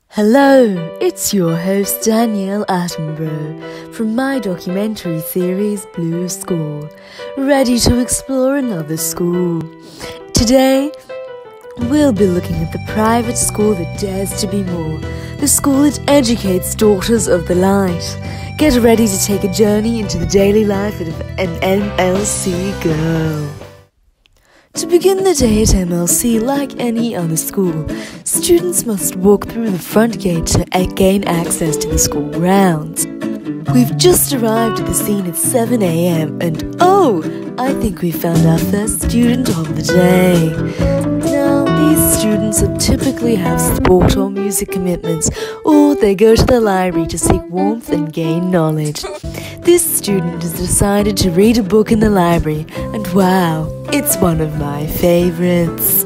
Hello, it's your host Danielle Attenborough from my documentary series Blue School, ready to explore another school. Today, we'll be looking at the private school that dares to be more, the school that educates daughters of the light. Get ready to take a journey into the daily life of an MLC girl. To begin the day at MLC, like any other school, students must walk through the front gate to gain access to the school grounds. We've just arrived at the scene at 7 a.m. and I think we found our first student of the day. Now, these students typically have sport or music commitments, or they go to the library to seek warmth and gain knowledge. This student has decided to read a book in the library, and wow, it's one of my favorites.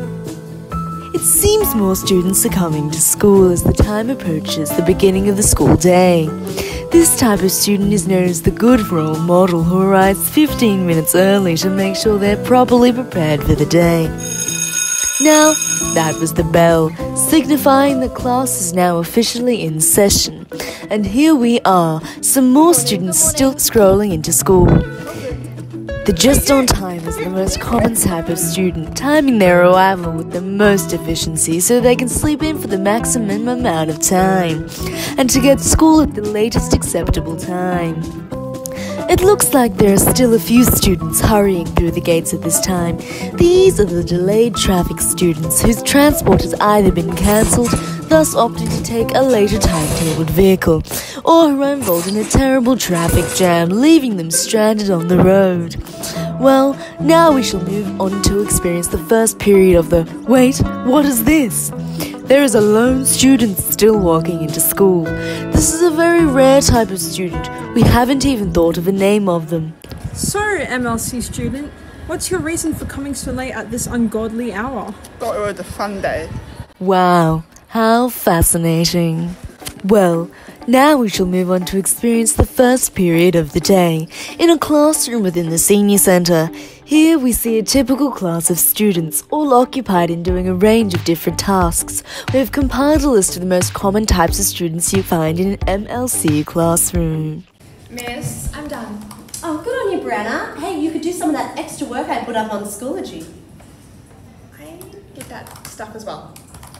It seems more students are coming to school as the time approaches the beginning of the school day. This type of student is known as the good role model who arrives 15 minutes early to make sure they're properly prepared for the day. Now, that was the bell, signifying that class is now officially in session. And here we are, some more students still scrolling into school. The just-on-time is the most common type of student, timing their arrival with the most efficiency so they can sleep in for the maximum amount of time, and to get to school at the latest acceptable time. It looks like there are still a few students hurrying through the gates at this time. These are the delayed traffic students whose transport has either been cancelled, thus opting to take a later timetabled vehicle, or who are involved in a terrible traffic jam, leaving them stranded on the road. Well, now we shall move on to experience the first period of the wait, what is this? There is a lone student still walking into school. This is a very rare type of student. We haven't even thought of a name of them. So, MLC student, what's your reason for coming so late at this ungodly hour? Thought it was a fun day. Wow, how fascinating. Well, now we shall move on to experience the first period of the day, in a classroom within the senior centre. Here we see a typical class of students, all occupied in doing a range of different tasks. We have compiled a list of the most common types of students you find in an MLC classroom. Miss, I'm done. Oh, good on you, Brianna. Hey, you could do some of that extra work I put up on Schoology. I get that stuff as well.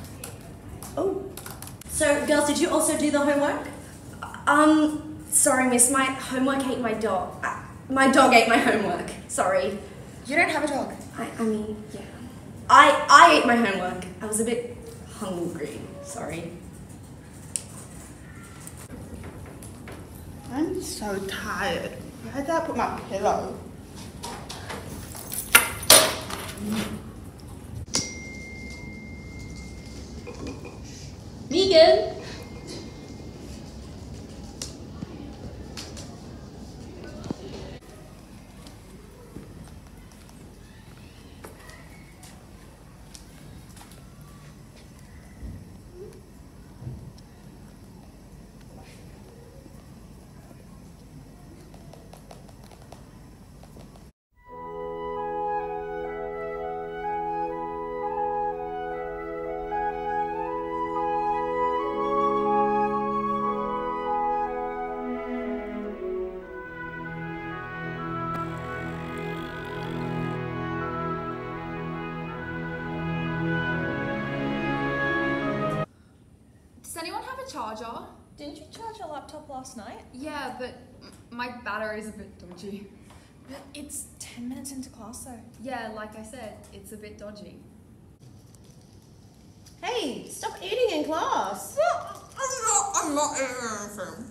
Oh. So, girls, did you also do the homework? Sorry, miss, my homework ate my dog. My dog ate my homework. Sorry. You don't have a dog. I mean, yeah. I ate my homework. I was a bit hungry. Sorry. I'm so tired. Where did I put my pillow? Megan! Does anyone have a charger? Didn't you charge your laptop last night? Yeah, but my battery's a bit dodgy. But it's 10 minutes into class though. Yeah, like I said, it's a bit dodgy. Hey, stop eating in class. I'm not eating anything.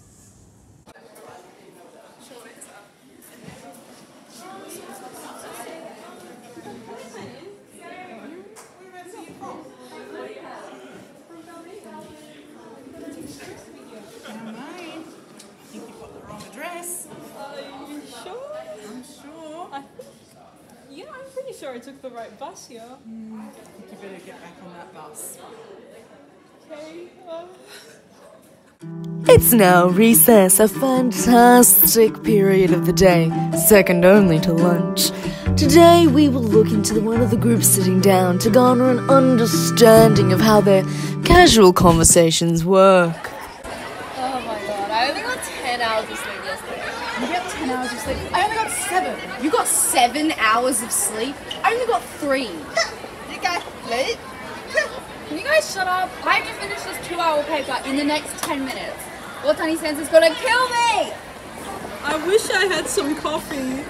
Yeah, I'm pretty sure I took the right bus here. I think you better get back on that bus. Okay. It's now recess, a fantastic period of the day, second only to lunch. Today we will look into one of the groups sitting down to garner an understanding of how their casual conversations work. Oh my god, I only got 10 hours of sleep yesterday. You got 10 hours of sleep? I only got 7. You got 7 hours of sleep? I only got 3. You guys late? Can you guys shut up? I have to finish this 2-hour paper in the next 10 minutes. Watani Sense is gonna kill me! I wish I had some coffee.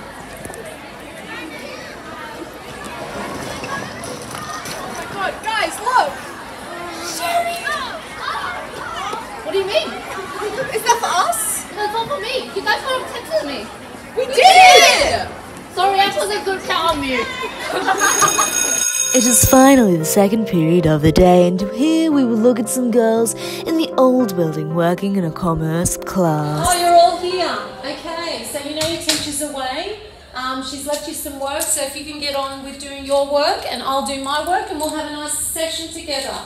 Oh my god, guys, look! Sherry! What do you mean? Is that for us? That's not for me. You guys could have texted me. We did! Sorry, I wasn't good count on mute. It is finally the second period of the day, and here we will look at some girls in the old building working in a commerce class. Oh, you're all here. Okay, so you know your teacher's away. She's left you some work, so if you can get on with doing your work and I'll do my work and we'll have a nice session together.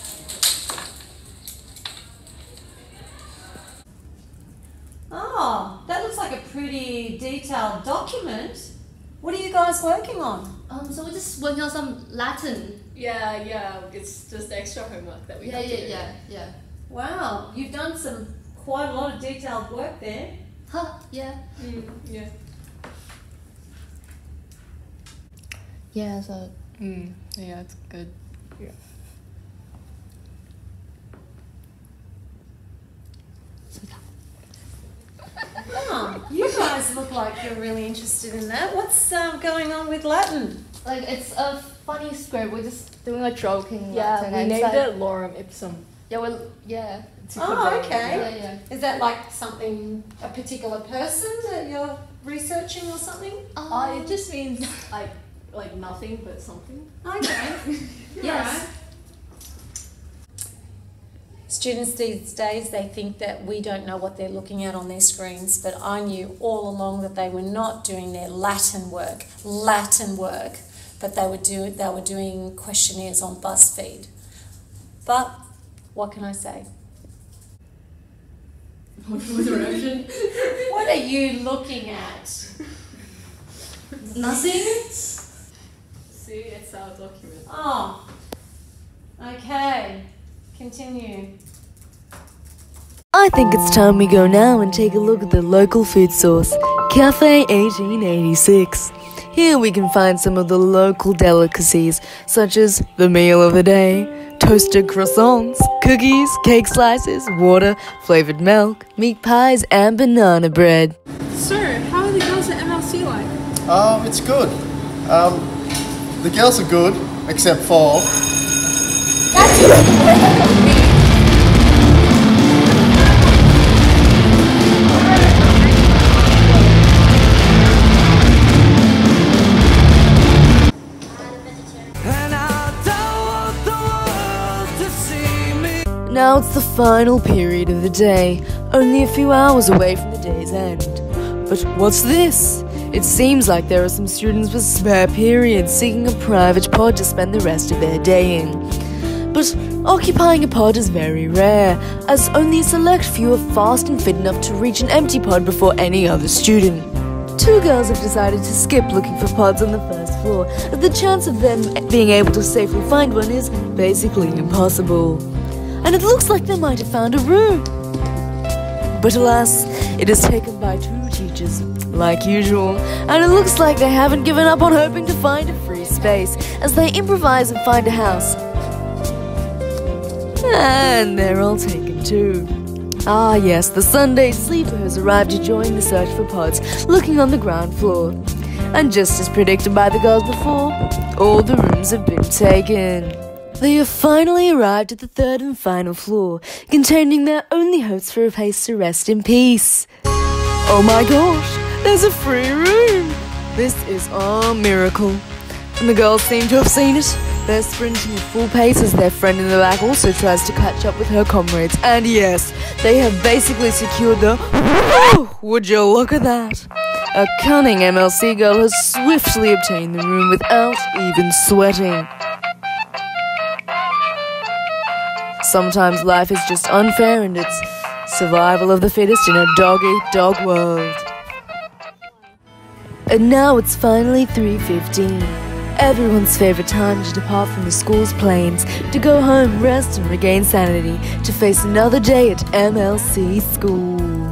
Oh, that looks like a pretty detailed document. What are you guys working on? So we're just working on some Latin. Yeah, it's just extra homework that we have to do. Yeah. Wow, you've done quite a lot of detailed work there. Huh, yeah. Yeah. Yeah, so... Yeah, it's good. Yeah. Oh, you guys look like you're really interested in that. What's going on with Latin? Like, it's a funny script. We're just doing a joking Latin. Yeah, we and named it's like- it Lorem Ipsum. Yeah. Oh, okay. Yeah. Is that like something, a particular person that you're researching or something? It just means like nothing but something. Okay. Yes. Students these days, they think that we don't know what they're looking at on their screens, but I knew all along that they were not doing their Latin work, but they were doing questionnaires on BuzzFeed. But what can I say? What are you looking at? Nothing? See, it's our document. Oh, okay. Continue. I think it's time we go now and take a look at the local food source, Cafe 1886. Here we can find some of the local delicacies, such as the meal of the day, toasted croissants, cookies, cake slices, water, flavoured milk, meat pies, and banana bread. So, how are the girls at MLC like? It's good. The girls are good, except for... Now it's the final period of the day, only a few hours away from the day's end. But what's this? It seems like there are some students with spare periods seeking a private pod to spend the rest of their day in. But occupying a pod is very rare, as only a select few are fast and fit enough to reach an empty pod before any other student. Two girls have decided to skip looking for pods on the first floor, as the chance of them being able to safely find one is basically impossible. And it looks like they might have found a room. But alas, it is taken by two teachers, like usual, and it looks like they haven't given up on hoping to find a free space, as they improvise and find a house. And they're all taken too. Ah yes, the Sunday sleeper has arrived to join the search for pods, looking on the ground floor. And just as predicted by the girls before, all the rooms have been taken. They have finally arrived at the third and final floor, containing their only hopes for a place to rest in peace. Oh my gosh, there's a free room! This is a miracle. And the girls seem to have seen it. They're sprinting at full pace as their friend in the back also tries to catch up with her comrades. And yes, they have basically secured the... Would you look at that? A cunning MLC girl has swiftly obtained the room without even sweating. Sometimes life is just unfair and it's Survival of the fittest in a dog-eat-dog world. And now it's finally 3:15. Everyone's favourite time to depart from the school's planes, to go home, rest and regain sanity, to face another day at MLC School.